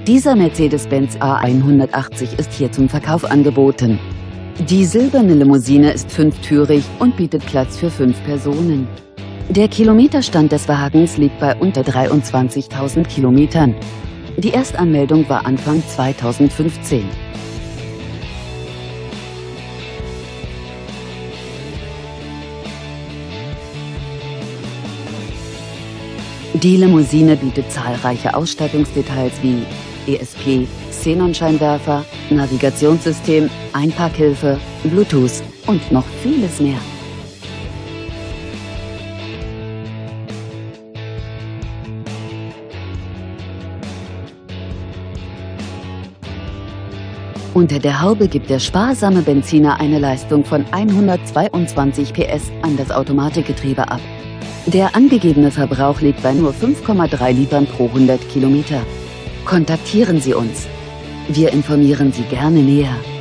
Dieser Mercedes-Benz A180 ist hier zum Verkauf angeboten. Die silberne Limousine ist fünftürig und bietet Platz für 5 Personen. Der Kilometerstand des Wagens liegt bei unter 23.000 Kilometern. Die Erstanmeldung war Anfang 2015. Die Limousine bietet zahlreiche Ausstattungsdetails wie ESP, Xenonscheinwerfer, Navigationssystem, Einparkhilfe, Bluetooth und noch vieles mehr. Unter der Haube gibt der sparsame Benziner eine Leistung von 122 PS an das Automatikgetriebe ab. Der angegebene Verbrauch liegt bei nur 5,3 Litern pro 100 Kilometer. Kontaktieren Sie uns. Wir informieren Sie gerne näher.